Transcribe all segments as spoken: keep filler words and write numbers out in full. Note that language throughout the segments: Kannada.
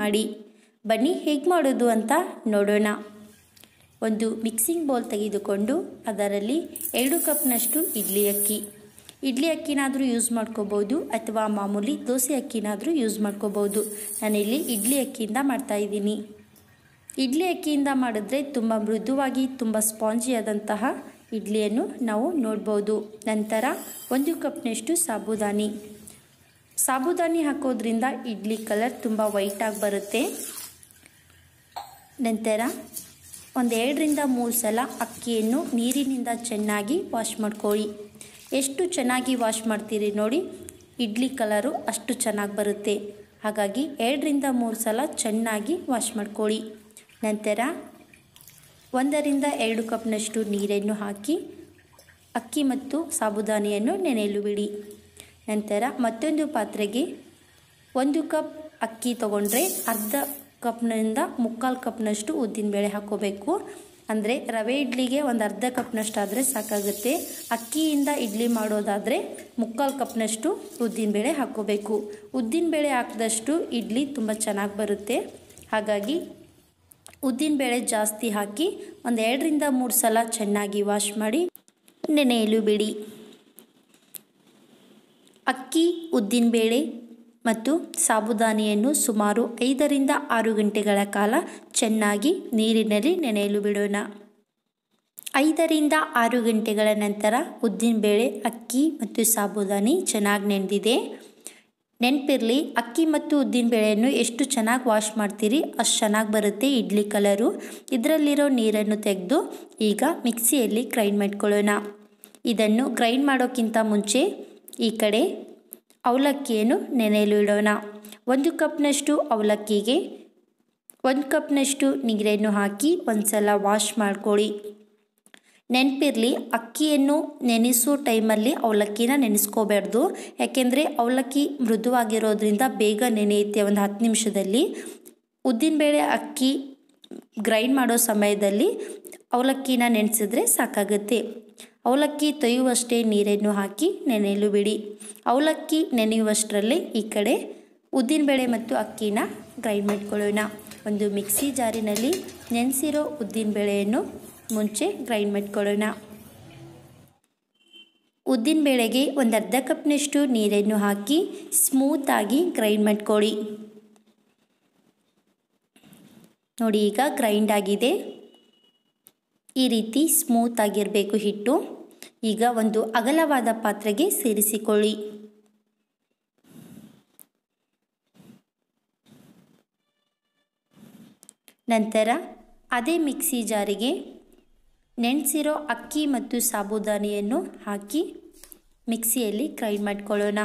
ಮಾಡಿ. ಬನ್ನಿ ಹೇಗೆ ಮಾಡೋದು ಅಂತ ನೋಡೋಣ. ಒಂದು ಮಿಕ್ಸಿಂಗ್ ಬೌಲ್ ತೆಗೆದುಕೊಂಡು ಅದರಲ್ಲಿ ಎರಡು ಕಪ್ನಷ್ಟು ಇಡ್ಲಿ ಅಕ್ಕಿ, ಇಡ್ಲಿ ಅಕ್ಕಿನಾದರೂ ಯೂಸ್ ಮಾಡ್ಕೋಬೋದು ಅಥವಾ ಮಾಮೂಲಿ ದೋಸೆ ಅಕ್ಕಿನಾದರೂ ಯೂಸ್ ಮಾಡ್ಕೋಬೋದು. ನಾನಿಲ್ಲಿ ಇಡ್ಲಿ ಅಕ್ಕಿಯಿಂದ ಮಾಡ್ತಾಯಿದ್ದೀನಿ. ಇಡ್ಲಿ ಅಕ್ಕಿಯಿಂದ ಮಾಡಿದ್ರೆ ತುಂಬ ಮೃದುವಾಗಿ ತುಂಬ ಸ್ಪಾಂಜಿಯಾದಂತಹ ಇಡ್ಲಿಯನ್ನು ನಾವು ನೋಡ್ಬೋದು. ನಂತರ ಒಂದು ಕಪ್ನಷ್ಟು ಸಾಬುದಾನಿ, ಸಾಬುದಾನಿ ಹಾಕೋದ್ರಿಂದ ಇಡ್ಲಿ ಕಲರ್ ತುಂಬ ವೈಟಾಗಿ ಬರುತ್ತೆ. ನಂತರ ಒಂದೆರಡರಿಂದ ಮೂರು ಸಲ ಅಕ್ಕಿಯನ್ನು ನೀರಿನಿಂದ ಚೆನ್ನಾಗಿ ವಾಶ್ ಮಾಡ್ಕೊಳ್ಳಿ. ಎಷ್ಟು ಚೆನ್ನಾಗಿ ವಾಶ್ ಮಾಡ್ತೀರಿ ನೋಡಿ, ಇಡ್ಲಿ ಕಲರು ಅಷ್ಟು ಚೆನ್ನಾಗಿ ಬರುತ್ತೆ. ಹಾಗಾಗಿ ಎರಡರಿಂದ ಮೂರು ಸಲ ಚೆನ್ನಾಗಿ ವಾಶ್ ಮಾಡ್ಕೊಳ್ಳಿ. ನಂತರ ಒಂದರಿಂದ ಎರಡು ಕಪ್ನಷ್ಟು ನೀರನ್ನು ಹಾಕಿ ಅಕ್ಕಿ ಮತ್ತು ಸಾಬುದಾನಿಯನ್ನು ನೆನೆಯಲು ಬಿಡಿ. ನಂತರ ಮತ್ತೊಂದು ಪಾತ್ರೆಗೆ ಒಂದು ಕಪ್ ಅಕ್ಕಿ ತಗೊಂಡ್ರೆ ಅರ್ಧ ಕಪ್ನಿಂದ ಮುಕ್ಕಾಲು ಕಪ್ನಷ್ಟು ಉದ್ದಿನಬೇಳೆ ಹಾಕ್ಕೋಬೇಕು. ಅಂದರೆ ರವೆ ಇಡ್ಲಿಗೆ ಒಂದು ಅರ್ಧ ಕಪ್ನಷ್ಟು ಆದರೆ ಸಾಕಾಗುತ್ತೆ. ಅಕ್ಕಿಯಿಂದ ಇಡ್ಲಿ ಮಾಡೋದಾದರೆ ಮುಕ್ಕಾಲು ಕಪ್ನಷ್ಟು ಉದ್ದಿನಬೇಳೆ ಹಾಕ್ಕೋಬೇಕು. ಉದ್ದಿನಬೇಳೆ ಹಾಕಿದಷ್ಟು ಇಡ್ಲಿ ತುಂಬ ಚೆನ್ನಾಗಿ ಬರುತ್ತೆ. ಹಾಗಾಗಿ ಉದ್ದಿನಬೇಳೆ ಜಾಸ್ತಿ ಹಾಕಿ ಒಂದು ಎರಡರಿಂದ ಮೂರು ಸಲ ಚೆನ್ನಾಗಿ ವಾಶ್ ಮಾಡಿ ನೆನೆಯಲು ಬಿಡಿ. ಅಕ್ಕಿ, ಉದ್ದಿನಬೇಳೆ ಮತ್ತು ಸಾಬುದಾನಿಯನ್ನು ಸುಮಾರು ಐದರಿಂದ ಆರು ಗಂಟೆಗಳ ಕಾಲ ಚೆನ್ನಾಗಿ ನೀರಿನಲ್ಲಿ ನೆನೆಯಲು ಬಿಡೋಣ. ಐದರಿಂದ ಆರು ಗಂಟೆಗಳ ನಂತರ ಉದ್ದಿನಬೇಳೆ, ಅಕ್ಕಿ ಮತ್ತು ಸಾಬುದಾನಿ ಚೆನ್ನಾಗಿ ನೆನೆದಿದೆ. ನೆನಪಿರಲಿ, ಅಕ್ಕಿ ಮತ್ತು ಉದ್ದಿನಬೇಳೆಯನ್ನು ಎಷ್ಟು ಚೆನ್ನಾಗಿ ವಾಶ್ ಮಾಡ್ತೀರಿ ಅಷ್ಟು ಚೆನ್ನಾಗಿ ಬರುತ್ತೆ ಇಡ್ಲಿ ಕಲರು. ಇದರಲ್ಲಿರೋ ನೀರನ್ನು ತೆಗೆದು ಈಗ ಮಿಕ್ಸಿಯಲ್ಲಿ ಗ್ರೈಂಡ್ ಮಾಡ್ಕೊಳ್ಳೋಣ. ಇದನ್ನು ಗ್ರೈಂಡ್ ಮಾಡೋಕ್ಕಿಂತ ಮುಂಚೆ ಈ ಕಡೆ ಅವಲಕ್ಕಿಯನ್ನು ನೆನೆಯಲು ಇಡೋಣ. ಒಂದು ಕಪ್ನಷ್ಟು ಅವಲಕ್ಕಿಗೆ ಒಂದು ಕಪ್ನಷ್ಟು ನೀರನ್ನು ಹಾಕಿ ಒಂದು ಸಲ ವಾಶ್ ಮಾಡ್ಕೊಳ್ಳಿ. ನೆನಪಿರಲಿ, ಅಕ್ಕಿಯನ್ನು ನೆನೆಸೋ ಟೈಮಲ್ಲಿ ಅವಲಕ್ಕಿನ ನೆನೆಸ್ಕೋಬಾರ್ದು. ಯಾಕೆಂದರೆ ಅವಲಕ್ಕಿ ಮೃದುವಾಗಿರೋದ್ರಿಂದ ಬೇಗ ನೆನೆಯುತ್ತೆ ಒಂದು ಹತ್ತು ನಿಮಿಷದಲ್ಲಿ. ಉದ್ದಿನಬೇಳೆ, ಅಕ್ಕಿ ಗ್ರೈಂಡ್ ಮಾಡೋ ಸಮಯದಲ್ಲಿ ಅವಲಕ್ಕಿನ ನೆನೆಸಿದ್ರೆ ಸಾಕಾಗುತ್ತೆ. ಅವಲಕ್ಕಿ ತೊಯ್ಯುವಷ್ಟೇ ನೀರನ್ನು ಹಾಕಿ ನೆನೆಯಲು ಬಿಡಿ. ಅವಲಕ್ಕಿ ನೆನೆಯುವಷ್ಟರಲ್ಲಿ ಈ ಕಡೆ ಉದ್ದಿನಬೇಳೆ ಮತ್ತು ಅಕ್ಕಿನ ಗ್ರೈಂಡ್ ಮಾಡ್ಕೊಳ್ಳೋಣ. ಒಂದು ಮಿಕ್ಸಿ ಜಾರಿನಲ್ಲಿ ನೆನೆಸಿರೋ ಉದ್ದಿನಬೇಳೆಯನ್ನು ಮುಂಚೆ ಗ್ರೈಂಡ್ ಮಾಡ್ಕೊಳ್ಳೋಣ. ಉದ್ದಿನಬೇಳೆಗೆ ಒಂದು ಅರ್ಧ ಕಪ್ನಷ್ಟು ನೀರನ್ನು ಹಾಕಿ ಸ್ಮೂತಾಗಿ ಗ್ರೈಂಡ್ ಮಾಡ್ಕೊಳ್ಳಿ. ನೋಡಿ, ಈಗ ಗ್ರೈಂಡ್ ಆಗಿದೆ. ಈ ರೀತಿ ಸ್ಮೂತ್ ಆಗಿರಬೇಕು ಹಿಟ್ಟು. ಈಗ ಒಂದು ಅಗಲವಾದ ಪಾತ್ರೆಗೆ ಸೇರಿಸಿಕೊಳ್ಳಿ. ನಂತರ ಅದೇ ಮಿಕ್ಸಿ ಜಾರಿಗೆ ನೆನೆಸಿರೋ ಅಕ್ಕಿ ಮತ್ತು ಸಾಬುದಾನಿಯನ್ನು ಹಾಕಿ ಮಿಕ್ಸಿಯಲ್ಲಿ ಗ್ರೈಂಡ್ ಮಾಡ್ಕೊಳ್ಳೋಣ.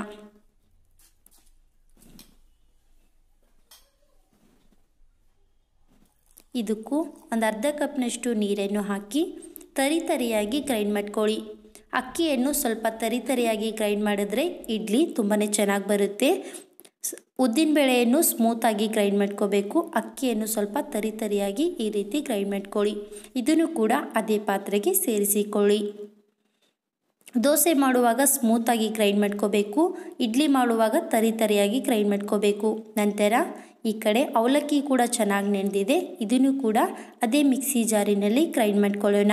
ಇದಕ್ಕೂ ಒಂದು ಅರ್ಧ ಕಪ್ನಷ್ಟು ನೀರನ್ನು ಹಾಕಿ ತರಿ ತರಿಯಾಗಿ ಗ್ರೈಂಡ್ ಮಾಡ್ಕೊಳ್ಳಿ. ಅಕ್ಕಿಯನ್ನು ಸ್ವಲ್ಪ ತರಿ ತರಿಯಾಗಿ ಗ್ರೈಂಡ್ ಮಾಡಿದ್ರೆ ಇಡ್ಲಿ ತುಂಬಾ ಚೆನ್ನಾಗಿ ಬರುತ್ತೆ. ಉದ್ದಿನಬೇಳೆಯನ್ನು ಸ್ಮೂತಾಗಿ ಗ್ರೈಂಡ್ ಮಾಡ್ಕೋಬೇಕು. ಅಕ್ಕಿಯನ್ನು ಸ್ವಲ್ಪ ತರಿ ತರಿಯಾಗಿ ಈ ರೀತಿ ಗ್ರೈಂಡ್ ಮಾಡ್ಕೊಳ್ಳಿ. ಇದನ್ನು ಕೂಡ ಅದೇ ಪಾತ್ರೆಗೆ ಸೇರಿಸಿಕೊಳ್ಳಿ. ದೋಸೆ ಮಾಡುವಾಗ ಸ್ಮೂತಾಗಿ ಗ್ರೈಂಡ್ ಮಾಡ್ಕೋಬೇಕು. ಇಡ್ಲಿ ಮಾಡುವಾಗ ತರಿ ತರಿಯಾಗಿ ಗ್ರೈಂಡ್ ಮಾಡ್ಕೋಬೇಕು. ನಂತರ ಈ ಕಡೆ ಅವಲಕ್ಕಿ ಕೂಡ ಚೆನ್ನಾಗಿ ನೆನೆದಿದೆ. ಇದನ್ನು ಕೂಡ ಅದೇ ಮಿಕ್ಸಿ ಜಾರಿನಲ್ಲಿ ಗ್ರೈಂಡ್ ಮಾಡ್ಕೊಳ್ಳೋಣ.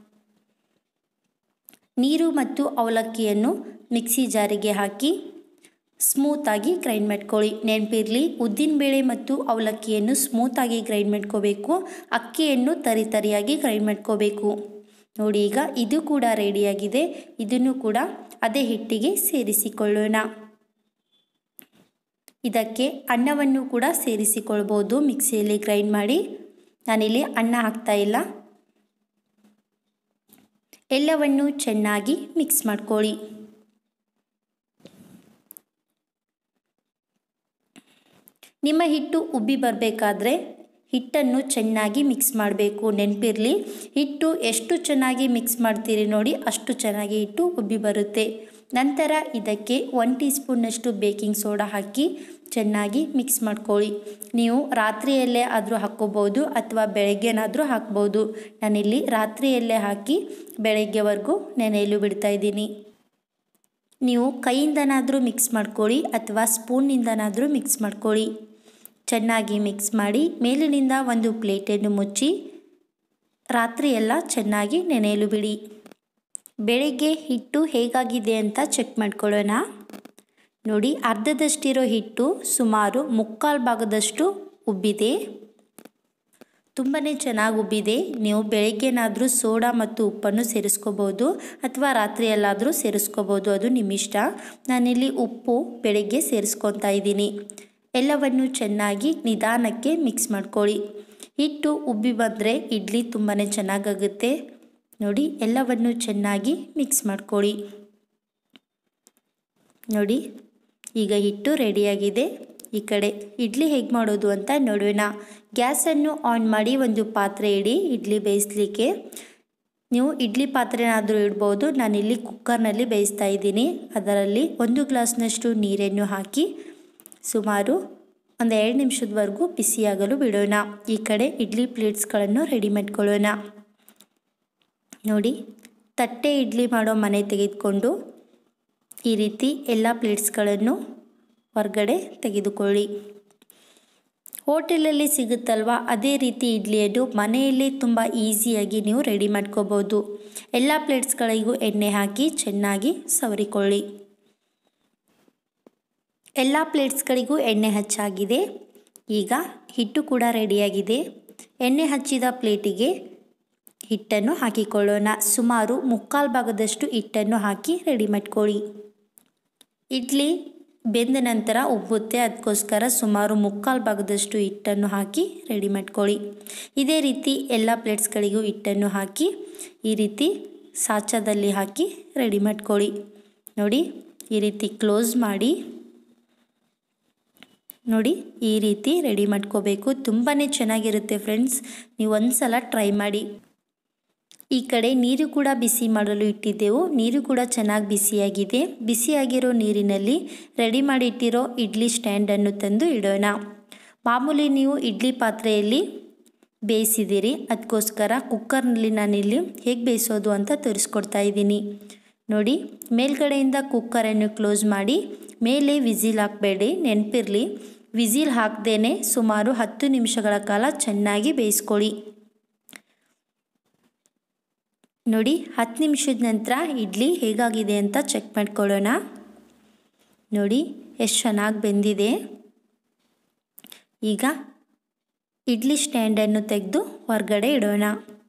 ನೀರು ಮತ್ತು ಅವಲಕ್ಕಿಯನ್ನು ಮಿಕ್ಸಿ ಜಾರಿಗೆ ಹಾಕಿ ಸ್ಮೂತಾಗಿ ಗ್ರೈಂಡ್ ಮಾಡ್ಕೊಳ್ಳಿ. ನೆನಪಿರಲಿ, ಉದ್ದಿನಬೇಳೆ ಮತ್ತು ಅವಲಕ್ಕಿಯನ್ನು ಸ್ಮೂತಾಗಿ ಗ್ರೈಂಡ್ ಮಾಡ್ಕೋಬೇಕು. ಅಕ್ಕಿಯನ್ನು ತರಿ ತರಿಯಾಗಿ ಗ್ರೈಂಡ್ ಮಾಡ್ಕೋಬೇಕು. ನೋಡಿ, ಈಗ ಇದು ಕೂಡ ರೆಡಿಯಾಗಿದೆ. ಇದನ್ನು ಕೂಡ ಅದೇ ಹಿಟ್ಟಿಗೆ ಸೇರಿಸಿಕೊಳ್ಳೋಣ. ಇದಕ್ಕೆ ಅನ್ನವನ್ನು ಕೂಡ ಸೇರಿಸಿಕೊಳ್ಬೋದು ಮಿಕ್ಸಿಯಲ್ಲಿ ಗ್ರೈಂಡ್ ಮಾಡಿ. ನಾನಿಲ್ಲಿ ಅನ್ನ ಹಾಕ್ತಾ ಇಲ್ಲ. ಎಲ್ಲವನ್ನು ಚೆನ್ನಾಗಿ ಮಿಕ್ಸ್ ಮಾಡ್ಕೊಳ್ಳಿ. ನಿಮ್ಮ ಹಿಟ್ಟು ಉಬ್ಬಿ ಬರಬೇಕಾದ್ರೆ ಹಿಟ್ಟನ್ನು ಚೆನ್ನಾಗಿ ಮಿಕ್ಸ್ ಮಾಡಬೇಕು. ನೆನಪಿರಲಿ, ಹಿಟ್ಟು ಎಷ್ಟು ಚೆನ್ನಾಗಿ ಮಿಕ್ಸ್ ಮಾಡ್ತೀರಿ ನೋಡಿ ಅಷ್ಟು ಚೆನ್ನಾಗಿ ಹಿಟ್ಟು ಉಬ್ಬಿ ಬರುತ್ತೆ. ನಂತರ ಇದಕ್ಕೆ ಒನ್ ಟೀ ಸ್ಪೂನ್ನಷ್ಟು ಬೇಕಿಂಗ್ ಸೋಡಾ ಹಾಕಿ ಚೆನ್ನಾಗಿ ಮಿಕ್ಸ್ ಮಾಡ್ಕೊಳ್ಳಿ. ನೀವು ರಾತ್ರಿಯಲ್ಲೇ ಆದರೂ ಹಾಕ್ಕೋಬೋದು ಅಥವಾ ಬೆಳಗ್ಗೆನಾದರೂ ಹಾಕ್ಬೋದು. ನಾನಿಲ್ಲಿ ರಾತ್ರಿಯಲ್ಲೇ ಹಾಕಿ ಬೆಳಗ್ಗೆವರೆಗೂ ನೆನೆಯಲು ಬಿಡ್ತಾಯಿದ್ದೀನಿ. ನೀವು ಕೈಯಿಂದನಾದರೂ ಮಿಕ್ಸ್ ಮಾಡ್ಕೊಳ್ಳಿ ಅಥವಾ ಸ್ಪೂನ್ನಿಂದನಾದರೂ ಮಿಕ್ಸ್ ಮಾಡ್ಕೊಳ್ಳಿ. ಚೆನ್ನಾಗಿ ಮಿಕ್ಸ್ ಮಾಡಿ ಮೇಲಿನಿಂದ ಒಂದು ಪ್ಲೇಟನ್ನು ಮುಚ್ಚಿ ರಾತ್ರಿ ಎಲ್ಲ ಚೆನ್ನಾಗಿ ನೆನೆಯಲು ಬಿಡಿ. ಬೆಳಗ್ಗೆ ಹಿಟ್ಟು ಹೇಗಾಗಿದೆ ಅಂತ ಚೆಕ್ ಮಾಡ್ಕೊಳ್ಳೋಣ. ನೋಡಿ, ಅರ್ಧದಷ್ಟಿರೋ ಹಿಟ್ಟು ಸುಮಾರು ಮುಕ್ಕಾಲು ಭಾಗದಷ್ಟು ಉಬ್ಬಿದೆ. ತುಂಬಾ ಚೆನ್ನಾಗಿ ಉಬ್ಬಿದೆ. ನೀವು ಬೆಳಗ್ಗೆನಾದರೂ ಸೋಡಾ ಮತ್ತು ಉಪ್ಪನ್ನು ಸೇರಿಸ್ಕೋಬೋದು ಅಥವಾ ರಾತ್ರಿಯಲ್ಲಾದರೂ ಸೇರಿಸ್ಕೋಬೋದು, ಅದು ನಿಮ್ಮಿಷ್ಟ. ನಾನಿಲ್ಲಿ ಉಪ್ಪು ಬೆಳಗ್ಗೆ ಸೇರಿಸ್ಕೊತಾ ಇದ್ದೀನಿ. ಎಲ್ಲವನ್ನು ಚೆನ್ನಾಗಿ ನಿಧಾನಕ್ಕೆ ಮಿಕ್ಸ್ ಮಾಡ್ಕೊಳ್ಳಿ. ಹಿಟ್ಟು ಉಬ್ಬಿ ಬಂದರೆ ಇಡ್ಲಿ ತುಂಬಾ ಚೆನ್ನಾಗಾಗುತ್ತೆ. ನೋಡಿ, ಎಲ್ಲವನ್ನು ಚೆನ್ನಾಗಿ ಮಿಕ್ಸ್ ಮಾಡ್ಕೊಳ್ಳಿ. ನೋಡಿ, ಈಗ ಹಿಟ್ಟು ರೆಡಿಯಾಗಿದೆ. ಈ ಕಡೆ ಇಡ್ಲಿ ಹೇಗೆ ಮಾಡೋದು ಅಂತ ನೋಡೋಣ. ಗ್ಯಾಸನ್ನು ಆನ್ ಮಾಡಿ ಒಂದು ಪಾತ್ರೆ ಇಡಿ ಇಡ್ಲಿ ಬೇಯಿಸಲಿಕ್ಕೆ. ನೀವು ಇಡ್ಲಿ ಪಾತ್ರೆನಾದರೂ ಇಡ್ಬೋದು. ನಾನಿಲ್ಲಿ ಕುಕ್ಕರ್ನಲ್ಲಿ ಬೇಯಿಸ್ತಾ ಇದ್ದೀನಿ. ಅದರಲ್ಲಿ ಒಂದು ಗ್ಲಾಸ್ನಷ್ಟು ನೀರನ್ನು ಹಾಕಿ ಸುಮಾರು ಒಂದು ಎರಡು ನಿಮಿಷದವರೆಗೂ ಬಿಸಿಯಾಗಲು ಬಿಡೋಣ. ಈ ಕಡೆ ಇಡ್ಲಿ ಪ್ಲೇಟ್ಸ್ಗಳನ್ನು ರೆಡಿ ಮಾಡ್ಕೊಳ್ಳೋಣ. ನೋಡಿ, ತಟ್ಟೆ ಇಡ್ಲಿ ಮಾಡೋ ಮನೆ ತೆಗೆದುಕೊಂಡು ಈ ರೀತಿ ಎಲ್ಲ ಪ್ಲೇಟ್ಸ್ಗಳನ್ನು ಹೊರಗಡೆ ತೆಗೆದುಕೊಳ್ಳಿ. ಹೋಟೆಲಲ್ಲಿ ಸಿಗುತ್ತಲ್ವ, ಅದೇ ರೀತಿ ಇಡ್ಲಿಯನ್ನು ಮನೆಯಲ್ಲಿ ತುಂಬ ಈಸಿಯಾಗಿ ನೀವು ರೆಡಿ ಮಾಡ್ಕೋಬೋದು. ಎಲ್ಲ ಪ್ಲೇಟ್ಸ್ಗಳಿಗೂ ಎಣ್ಣೆ ಹಾಕಿ ಚೆನ್ನಾಗಿ ಸವರಿಕೊಳ್ಳಿ. ಎಲ್ಲ ಪ್ಲೇಟ್ಸ್ಗಳಿಗೂ ಎಣ್ಣೆ ಹಚ್ಚಾಗಿದೆ. ಈಗ ಹಿಟ್ಟು ಕೂಡ ರೆಡಿಯಾಗಿದೆ. ಎಣ್ಣೆ ಹಚ್ಚಿದ ಪ್ಲೇಟಿಗೆ ಹಿಟ್ಟನ್ನು ಹಾಕಿಕೊಳ್ಳೋಣ. ಸುಮಾರು ಮುಕ್ಕಾಲು ಭಾಗದಷ್ಟು ಹಿಟ್ಟನ್ನು ಹಾಕಿ ರೆಡಿ ಮಾಡ್ಕೊಳ್ಳಿ. ಇಡ್ಲಿ ಬೆಂದ ನಂತರ ಉಬ್ಬುತ್ತೆ, ಅದಕ್ಕೋಸ್ಕರ ಸುಮಾರು ಮುಕ್ಕಾಲು ಭಾಗದಷ್ಟು ಹಿಟ್ಟನ್ನು ಹಾಕಿ ರೆಡಿ ಮಾಡ್ಕೊಳ್ಳಿ. ಇದೇ ರೀತಿ ಎಲ್ಲ ಪ್ಲೇಟ್ಸ್ಗಳಿಗೂ ಹಿಟ್ಟನ್ನು ಹಾಕಿ ಈ ರೀತಿ ಸಾಚದಲ್ಲಿ ಹಾಕಿ ರೆಡಿ ಮಾಡ್ಕೊಳ್ಳಿ. ನೋಡಿ, ಈ ರೀತಿ ಕ್ಲೋಸ್ ಮಾಡಿ. ನೋಡಿ, ಈ ರೀತಿ ರೆಡಿ ಮಾಡ್ಕೋಬೇಕು. ತುಂಬಾ ಚೆನ್ನಾಗಿರುತ್ತೆ ಫ್ರೆಂಡ್ಸ್, ನೀವು ಒಂದು ಸಲ ಟ್ರೈ ಮಾಡಿ. ಈ ಕಡೆ ನೀರು ಕೂಡ ಬಿಸಿ ಮಾಡಲು ಇಟ್ಟಿದ್ದೆವು. ನೀರು ಕೂಡ ಚೆನ್ನಾಗಿ ಬಿಸಿಯಾಗಿದೆ. ಬಿಸಿಯಾಗಿರೋ ನೀರಿನಲ್ಲಿ ರೆಡಿ ಮಾಡಿ ಇಟ್ಟಿರೋ ಇಡ್ಲಿ ಸ್ಟ್ಯಾಂಡನ್ನು ತಂದು ಇಡೋಣ. ಮಾಮೂಲಿ ನೀವು ಇಡ್ಲಿ ಪಾತ್ರೆಯಲ್ಲಿ ಬೇಯಿಸಿದ್ದೀರಿ, ಅದಕ್ಕೋಸ್ಕರ ಕುಕ್ಕರ್ನಲ್ಲಿ ನಾನಿಲ್ಲಿ ಹೇಗೆ ಬೇಯಿಸೋದು ಅಂತ ತೋರಿಸ್ಕೊಡ್ತಾ ಇದ್ದೀನಿ. ನೋಡಿ, ಮೇಲ್ಗಡೆಯಿಂದ ಕುಕ್ಕರನ್ನು ಕ್ಲೋಸ್ ಮಾಡಿ. ಮೇಲೆ ವಿಸಿಲ್ ಹಾಕಬೇಡಿ, ನೆನಪಿರಲಿ. ವಿಸಿಲ್ ಹಾಕದೇನೆ ಸುಮಾರು ಹತ್ತು ನಿಮಿಷಗಳ ಕಾಲ ಚೆನ್ನಾಗಿ ಬೇಯಿಸ್ಕೊಳ್ಳಿ. ನೋಡಿ, ಹತ್ತು ನಿಮಿಷದ ನಂತರ ಇಡ್ಲಿ ಹೇಗಾಗಿದೆ ಅಂತ ಚೆಕ್ ಮಾಡ್ಕೊಳ್ಳೋಣ. ನೋಡಿ, ಎಷ್ಟು ಚೆನ್ನಾಗಿ ಬೆಂದಿದೆ. ಈಗ ಇಡ್ಲಿ ಸ್ಟ್ಯಾಂಡನ್ನು ತೆಗೆದು ಹೊರಗಡೆ ಇಡೋಣ.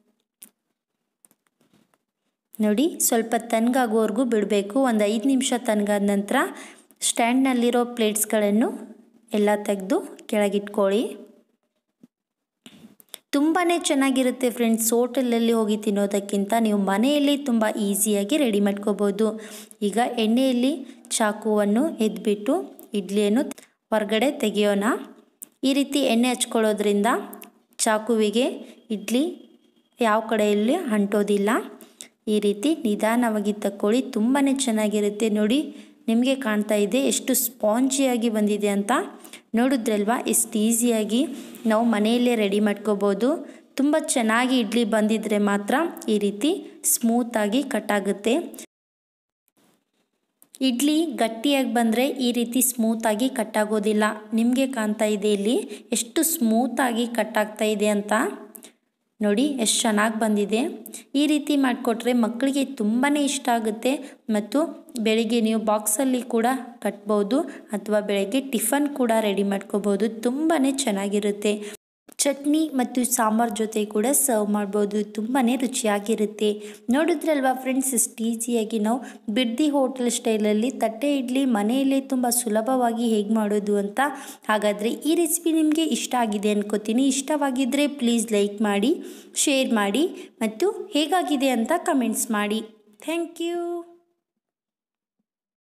ನೋಡಿ, ಸ್ವಲ್ಪ ತಣ್ಣಗಾಗೋವರೆಗೂ ಬಿಡಬೇಕು. ಒಂದು ಐದು ನಿಮಿಷ ತಣ್ಣಗಾದ ನಂತರ ಸ್ಟ್ಯಾಂಡ್ನಲ್ಲಿರೋ ಪ್ಲೇಟ್ಸ್ಗಳನ್ನು ಎಲ್ಲ ತೆಗೆದು ಕೆಳಗಿಟ್ಕೊಳ್ಳಿ. ತುಂಬಾ ಚೆನ್ನಾಗಿರುತ್ತೆ ಫ್ರೆಂಡ್ಸ್. ಹೋಟೆಲಲ್ಲಿ ಹೋಗಿ ತಿನ್ನೋದಕ್ಕಿಂತ ನೀವು ಮನೆಯಲ್ಲಿ ತುಂಬ ಈಸಿಯಾಗಿ ರೆಡಿ ಮಾಡ್ಕೋಬೋದು. ಈಗ ಎಣ್ಣೆಯಲ್ಲಿ ಚಾಕುವನ್ನು ಎದ್ಬಿಟ್ಟು ಇಡ್ಲಿಯನ್ನು ಹೊರಗಡೆ ತೆಗೆಯೋಣ. ಈ ರೀತಿ ಎಣ್ಣೆ ಹಚ್ಕೊಳ್ಳೋದ್ರಿಂದ ಚಾಕುವಿಗೆ ಇಡ್ಲಿ ಯಾವ ಕಡೆಯಲ್ಲಿ ಅಂಟೋದಿಲ್ಲ. ಈ ರೀತಿ ನಿಧಾನವಾಗಿ ತಕ್ಕೊಳ್ಳಿ. ತುಂಬಾ ಚೆನ್ನಾಗಿರುತ್ತೆ. ನೋಡಿ, ನಿಮಗೆ ಕಾಣ್ತಾ ಇದೆ ಎಷ್ಟು ಸ್ಪಾಂಜಿಯಾಗಿ ಬಂದಿದೆ ಅಂತ. ನೋಡಿದ್ರಲ್ವಾ ಎಷ್ಟು ಈಸಿಯಾಗಿ ನಾವು ಮನೆಯಲ್ಲೇ ರೆಡಿ ಮಾಡ್ಕೋಬೋದು. ತುಂಬ ಚೆನ್ನಾಗಿ ಇಡ್ಲಿ ಬಂದಿದ್ರೆ ಮಾತ್ರ ಈ ರೀತಿ ಸ್ಮೂತಾಗಿ ಕಟ್ಟಾಗುತ್ತೆ. ಇಡ್ಲಿ ಗಟ್ಟಿಯಾಗಿ ಬಂದರೆ ಈ ರೀತಿ ಸ್ಮೂತಾಗಿ ಕಟ್ಟಾಗೋದಿಲ್ಲ. ನಿಮಗೆ ಕಾಣ್ತಾ ಇದೆ ಇಲ್ಲಿ ಎಷ್ಟು ಸ್ಮೂತಾಗಿ ಕಟ್ಟಾಗ್ತಾ ಇದೆ ಅಂತ. ನೋಡಿ, ಎಷ್ಟು ಚೆನ್ನಾಗಿ ಬಂದಿದೆ. ಈ ರೀತಿ ಮಾಡಿಕೊಟ್ರೆ ಮಕ್ಕಳಿಗೆ ತುಂಬಾ ಇಷ್ಟ ಆಗುತ್ತೆ. ಮತ್ತು ಬೆಳಿಗ್ಗೆ ನೀವು ಬಾಕ್ಸಲ್ಲಿ ಕೂಡ ಕಟ್ಬೋದು ಅಥವಾ ಬೆಳಗ್ಗೆ ಟಿಫನ್ ಕೂಡ ರೆಡಿ ಮಾಡ್ಕೋಬೋದು. ತುಂಬಾ ಚೆನ್ನಾಗಿರುತ್ತೆ. ಚಟ್ನಿ ಮತ್ತು ಸಾಂಬಾರ್ ಜೊತೆ ಕೂಡ ಸರ್ವ್ ಮಾಡ್ಬೋದು. ತುಂಬಾ ರುಚಿಯಾಗಿರುತ್ತೆ. ನೋಡಿದ್ರಲ್ವಾ ಫ್ರೆಂಡ್ಸ್, ಎಷ್ಟು ಈಸಿಯಾಗಿ ನಾವು ಬಿಡ್ದಿ ಹೋಟೆಲ್ ಸ್ಟೈಲಲ್ಲಿ ತಟ್ಟೆ ಇಡ್ಲಿ ಮನೆಯಲ್ಲೇ ತುಂಬ ಸುಲಭವಾಗಿ ಹೇಗೆ ಮಾಡೋದು ಅಂತ. ಹಾಗಾದರೆ ಈ ರೆಸಿಪಿ ನಿಮಗೆ ಇಷ್ಟ ಆಗಿದೆ ಅನ್ಕೋತೀನಿ. ಇಷ್ಟವಾಗಿದ್ದರೆ ಪ್ಲೀಸ್ ಲೈಕ್ ಮಾಡಿ, ಶೇರ್ ಮಾಡಿ ಮತ್ತು ಹೇಗಾಗಿದೆ ಅಂತ ಕಮೆಂಟ್ಸ್ ಮಾಡಿ. Thank you.